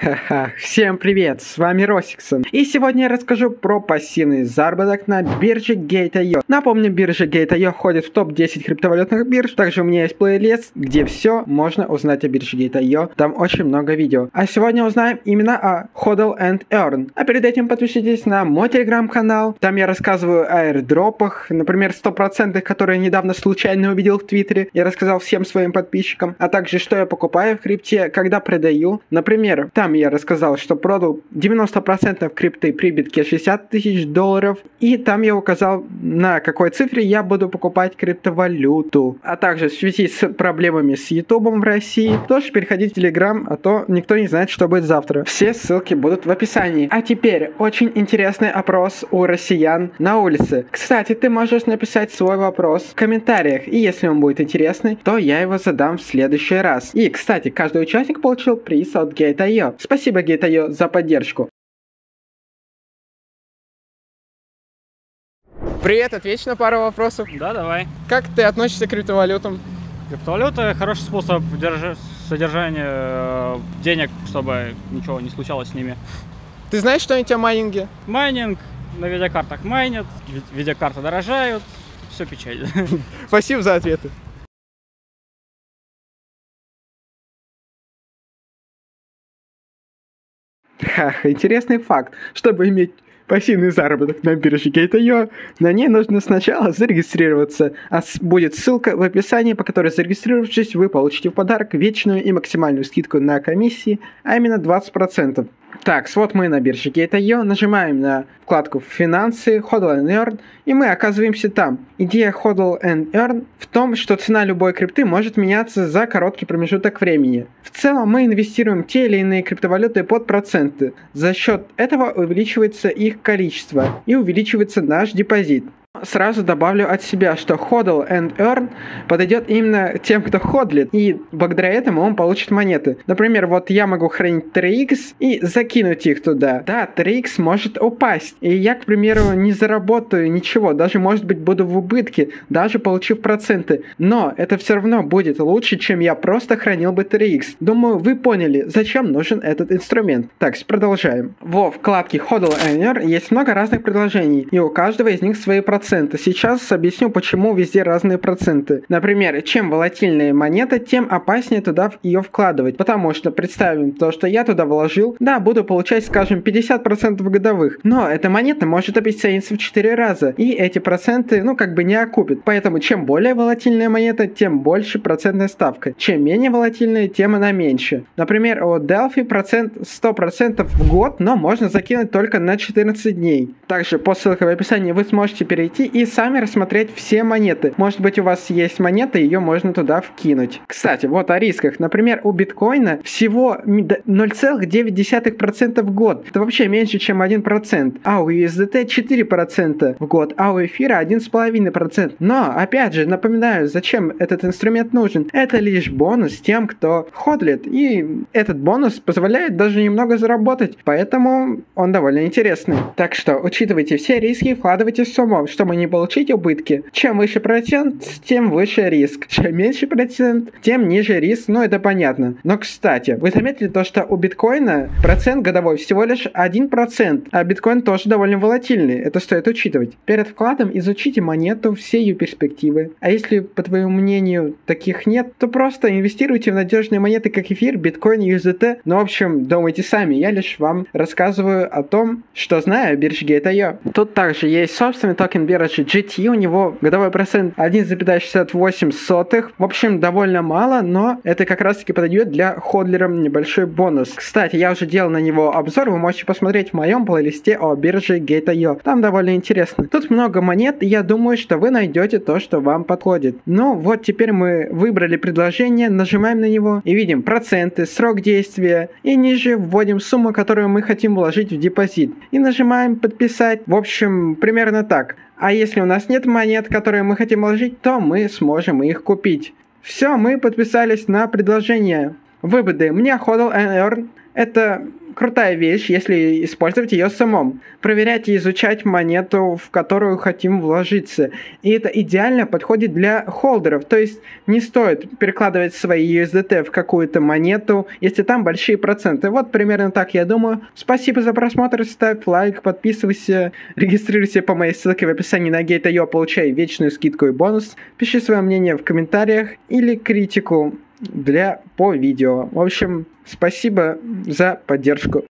Ха-ха, всем привет, с вами Росиксон. И сегодня я расскажу про пассивный заработок на бирже Gate.io. Напомню, биржа Gate.io входит в топ-10 криптовалютных бирж. Также у меня есть плейлист, где все можно узнать о бирже Gate.io. Там очень много видео. А сегодня узнаем именно о HODL and Earn. А перед этим подпишитесь на мой телеграм-канал. Там я рассказываю о airdropах, например, 100%, которые недавно случайно увидел в Твиттере. Я рассказал всем своим подписчикам. А также, что я покупаю в крипте, когда продаю. Например, там я рассказал, что продал 90% крипты при битке $60 тысяч. И там я указал, на какой цифре я буду покупать криптовалюту. А также в связи с проблемами с Ютубом в России, тоже переходите в Телеграм, а то никто не знает, что будет завтра. Все ссылки будут в описании. А теперь очень интересный опрос у россиян на улице. Кстати, ты можешь написать свой вопрос в комментариях. И если он будет интересный, то я его задам в следующий раз. И, кстати, каждый участник получил приз от Gate.io. Спасибо, Gate.io, за поддержку. Привет, ответь на пару вопросов. Да, давай. Как ты относишься к криптовалютам? Криптовалюта – хороший способ содержания денег, чтобы ничего не случалось с ними. Ты знаешь что-нибудь о майнинге? Майнинг, на видеокартах майнят, видеокарты дорожают, все печально. Спасибо за ответы. Интересный факт. Чтобы иметь пассивный заработок на бирже Gate.io, на ней нужно сначала зарегистрироваться, а будет ссылка в описании, по которой, зарегистрировавшись, вы получите в подарок вечную и максимальную скидку на комиссии, а именно 20%. Так, вот мы на бирже Gate.io, нажимаем на вкладку «Финансы», «HODL and Earn», и мы оказываемся там. Идея HODL and Earn в том, что цена любой крипты может меняться за короткий промежуток времени. В целом мы инвестируем те или иные криптовалюты под проценты. За счет этого увеличивается их количество и увеличивается наш депозит. Сразу добавлю от себя, что HODL and Earn подойдет именно тем, кто ходлит, и благодаря этому он получит монеты. Например, вот я могу хранить 3x и закинуть их туда. Да, 3x может упасть, и я, к примеру, не заработаю ничего, даже, может быть, буду в убытке, даже получив проценты. Но это все равно будет лучше, чем я просто хранил бы 3x. Думаю, вы поняли, зачем нужен этот инструмент. Так, продолжаем. Во вкладке HODL and Earn есть много разных предложений, и у каждого из них свои проценты. Сейчас объясню, почему везде разные проценты. Например, чем волатильнее монета, тем опаснее туда ее вкладывать. Потому что, представим то, что я туда вложил, да, буду получать, скажем, 50% годовых. Но эта монета может обесцениться в 4 раза. И эти проценты, как бы не окупят. Поэтому, чем более волатильная монета, тем больше процентная ставка. Чем менее волатильная, тем она меньше. Например, у Delphi процент 100% в год, но можно закинуть только на 14 дней. Также по ссылке в описании вы сможете перейти и сами рассмотреть все монеты. Может быть, у вас есть монета, ее можно туда вкинуть. Кстати, вот о рисках. Например, у биткоина всего 0,9% в год. Это вообще меньше, чем 1%. А у USDT 4% в год, а у эфира 1,5%. Но, опять же, напоминаю, зачем этот инструмент нужен. Это лишь бонус тем, кто ходлит. И этот бонус позволяет даже немного заработать. Поэтому он довольно интересный. Так что, учитывайте все риски и вкладывайте с умом, чтобы не получить убытки. Чем выше процент, тем выше риск. Чем меньше процент, тем ниже риск. Это понятно. Но, кстати, вы заметили то, что у биткоина процент годовой всего лишь 1%, а биткоин тоже довольно волатильный. Это стоит учитывать. Перед вкладом изучите монету, все ее перспективы. А если, по твоему мнению, таких нет, то просто инвестируйте в надежные монеты, как эфир, биткоин, USDT. В общем, думайте сами. Я лишь вам рассказываю о том, что знаю о бирже Gate.io. Тут также есть собственный токен биржи GT, у него годовой процент 1,68. В общем, довольно мало, но это как раз таки подойдет для ходлеров небольшой бонус. Кстати, я уже делал на него обзор, вы можете посмотреть в моем плейлисте о бирже Gate.io. Там довольно интересно. Тут много монет, и я думаю, что вы найдете то, что вам подходит. Вот теперь мы выбрали предложение, нажимаем на него и видим проценты, срок действия, и ниже вводим сумму, которую мы хотим вложить в депозит. И нажимаем подписать. В общем, примерно так. А если у нас нет монет, которые мы хотим вложить, то мы сможем их купить. Все, мы подписались на предложение. Выгоды. Мне HODL and Earn Это крутая вещь, если использовать ее самом. Проверять и изучать монету, в которую хотим вложиться. И это идеально подходит для холдеров. То есть не стоит перекладывать свои USDT в какую-то монету, если там большие проценты. Вот примерно так я думаю. Спасибо за просмотр, ставь лайк, подписывайся, регистрируйся по моей ссылке в описании на Gate.io, получай вечную скидку и бонус. Пиши свое мнение в комментариях или критику по видео. В общем, спасибо за поддержку.